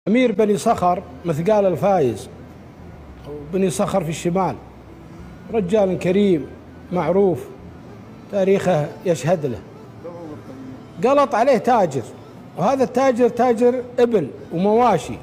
أمير بني صخر مثقال الفايز، بني صخر في الشمال، رجال كريم معروف تاريخه يشهد له. قلط عليه تاجر، وهذا التاجر تاجر إبل ومواشي.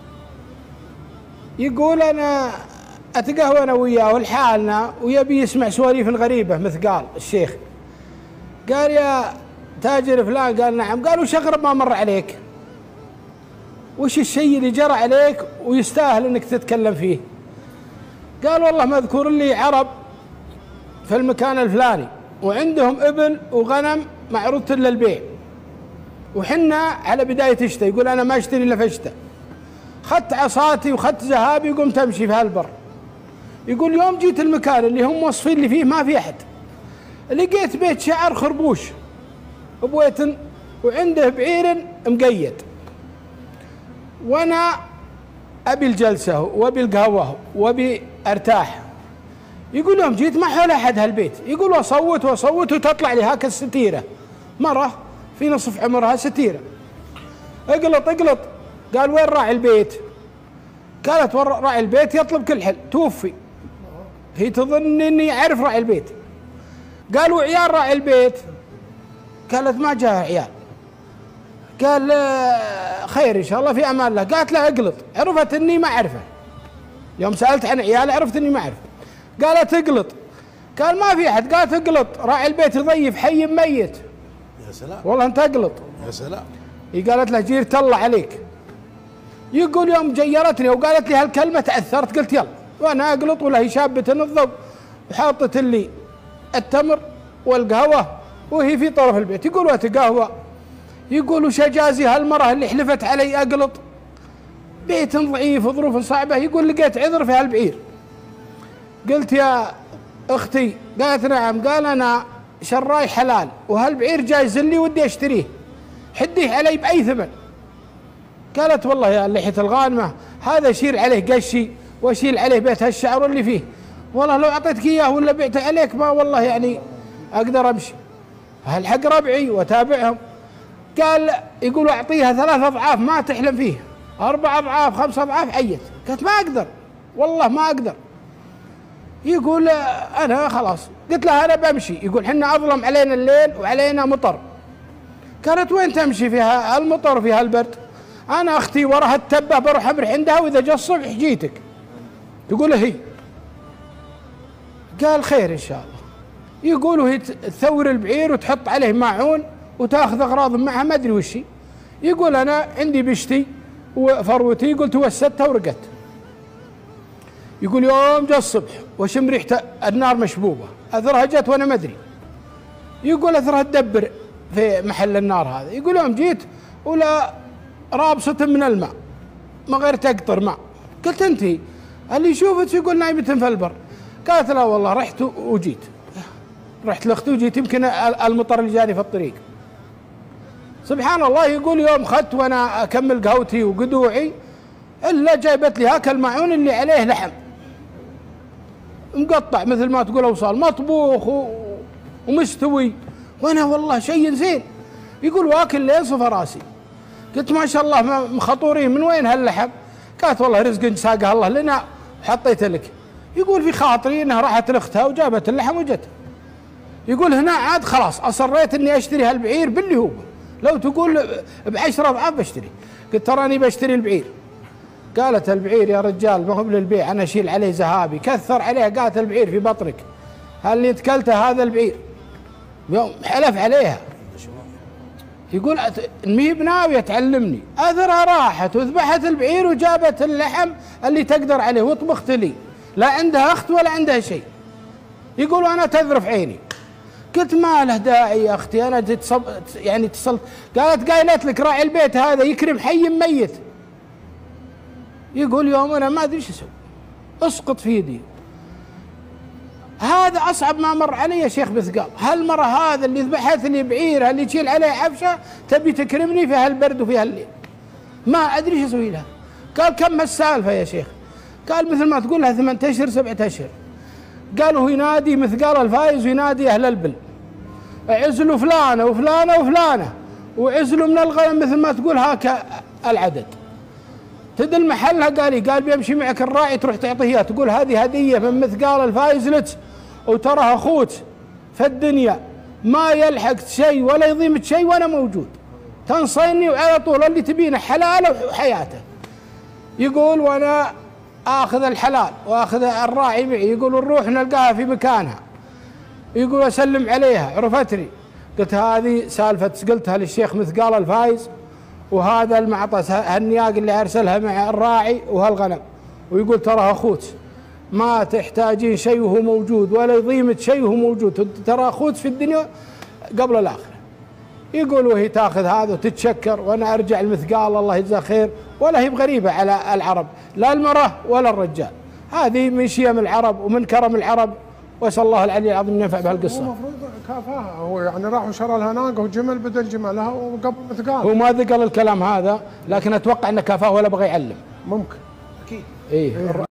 يقول أنا أتقهوى أنا وياه لحالنا ويبي يسمع سواليف غريبة. مثقال الشيخ قال يا تاجر فلان، قال نعم. قال وش أغرب ما مر عليك؟ وش الشيء اللي جرى عليك ويستاهل انك تتكلم فيه؟ قال والله مذكور لي عرب في المكان الفلاني وعندهم ابل وغنم معروضة للبيع، وحنا على بداية الشتاء. يقول انا ما اشتري الا في الشتاء، خدت عصاتي وخدت ذهابي وقمت امشي في هالبر. يقول يوم جيت المكان اللي هم موصفين لي فيه ما في احد، لقيت بيت شعر خربوش بويتن وعنده بعير مقيد، وانا ابي الجلسه وابي القهوه وابي ارتاح. يقول يوم جيت ما حول احد هالبيت. يقول واصوت وتطلع لي هاك الستيره، مره في نصف عمرها ستيره. اقلط. قال وين راعي البيت؟ قالت راعي البيت يطلب كل حل، توفي. هي تظن اني اعرف راعي البيت. قال وعيال راعي البيت؟ قالت ما جاء عيال. قال خير ان شاء الله في امان الله. قالت له اقلط. عرفت اني ما اعرفه، يوم سالت عن عياله عرفت اني ما اعرفه. قالت اقلط. قال ما في احد. قالت اقلط، راعي البيت يضيف حي ميت. يا سلام، والله انت اقلط. يا سلام. هي قالت له جيرت الله عليك. يقول يوم جيرتني وقالت لي هالكلمه تاثرت، قلت يلا وانا اقلط ولا هي شابه الضب وحاطت لي التمر والقهوه وهي في طرف البيت. يقول واتقهوى. يقول وش اجازي هالمراه اللي حلفت علي اقلط؟ بيت ضعيف وظروف صعبه. يقول لقيت عذر في هالبعير. قلت يا اختي؟ قالت نعم. قال انا شراي حلال وهالبعير جايز لي ودي اشتريه، حديه علي باي ثمن. قالت والله يا اللحيه الغانمه هذا اشيل عليه قشي واشيل عليه بيت هالشعر اللي فيه، والله لو اعطيتك اياه ولا بعته عليك ما والله يعني اقدر امشي، هالحق ربعي واتابعهم. قال يقول اعطيها 3 أضعاف ما تحلم فيه، 4 أضعاف 5 أضعاف. عيت. قالت ما اقدر والله ما اقدر. يقول انا خلاص. قلت لها انا بمشي. يقول حنا اظلم علينا الليل وعلينا مطر. قالت وين تمشي فيها المطر وفيها البرد؟ انا اختي وراها التبه بروح امرح عندها واذا جاء الصبح جيتك. تقول هي. قال خير ان شاء الله. يقول وهي تثور البعير وتحط عليه ماعون وتاخذ اغراض معها ما ادري وش هي. يقول انا عندي بشتي وفروتي. يقول توسدتها ورقت. يقول يوم جاء الصبح وشم ريحه النار مشبوبه، اثرها جت وانا ما ادري. يقول اثرها تدبر في محل النار هذا. يقول يوم جيت ولا رابصه من الماء ما غير تقطر ماء. قلت انت اللي شوفت؟ يقول نايمه في البر. قالت لا والله رحت وجيت، رحت لاختي وجيت يمكن المطر اللي جاني في الطريق. سبحان الله. يقول يوم خدت وانا اكمل قهوتي وقدوعي الا جايبت لي هاك الماعون اللي عليه لحم مقطع مثل ما تقول اوصال، مطبوخ ومستوي، وانا والله شيء زين. يقول واكل لين صفى راسي. قلت ما شاء الله مخطورين، من وين هاللحم؟ قالت والله رزق ساقها الله لنا وحطيته لك. يقول في خاطري انها راحت لاختها وجابت اللحم وجت. يقول هنا عاد خلاص اصريت اني اشتري هالبعير باللي هو، لو تقول ب10 أضعاف بشتري. قلت تراني بشتري البعير. قالت البعير يا رجال ما هو للبيع، انا اشيل عليه ذهابي. كثر عليه. قالت البعير في بطنك، اللي اتكلته هذا البعير. يوم حلف عليها. يقول مي بناويه تعلمني. اثرها راحت وذبحت البعير وجابت اللحم اللي تقدر عليه وطبخت لي، لا عندها اخت ولا عندها شيء. يقول انا تذرف عيني. قلت ما له داعي يا اختي، انا يعني اتصلت. قالت قايلت لك راعي البيت هذا يكرم حي ميت. يقول يوم انا ما ادري ايش اسوي، اسقط في يدي. هذا اصعب ما مر علي يا شيخ مثقال. هالمره هذا اللي ذبحت لي بعيرها اللي تشيل عليه عفشه تبي تكرمني في هالبرد وفي هالليل، ما ادري ايش اسوي لها. قال كم هالسالفه يا شيخ؟ قال مثل ما تقول لها 8 أشهر 7 أشهر. قالوا ينادي مثقال الفايز وينادي اهل البل، عزلوا فلانه وفلانه وفلانه، وعزلوا من الغنم مثل ما تقول هاك العدد. تدل محلها قال بيمشي معك الراعي تروح تعطيه اياه، تقول هذه هديه من مثقال الفايز لك، وتراه اخوك في الدنيا ما يلحق شيء ولا يضيمك شيء وانا موجود، تنصيني وعلى طول اللي تبينه حلاله وحياته. يقول وانا اخذ الحلال واخذ الراعي معي، يقول نروح نلقاها في مكانها، يقول اسلم عليها عرفتني، قلت هذه سالفه قلتها للشيخ مثقال الفايز، وهذا المعطس هالنياق اللي ارسلها مع الراعي وهالغنم، ويقول ترى اخوك ما تحتاجين شيء وهو موجود ولا يضيمك شيء وهو موجود، ترى اخوك في الدنيا قبل الاخره. يقول وهي تاخذ هذا وتتشكر، وانا ارجع المثقال الله يجزاه خير، ولا هي بغريبه على العرب لا المراه ولا الرجال، هذه من شيم العرب ومن كرم العرب، واسال الله العلي العظيم ينفع بهالقصه. هو المفروض كافاها، هو يعني راحوا شرى لها ناقه وجمل بدل جملها وقبل مثقال. هو ما ذكر الكلام هذا، لكن اتوقع انه كافاه ولا بغى يعلم. ممكن اكيد. ايه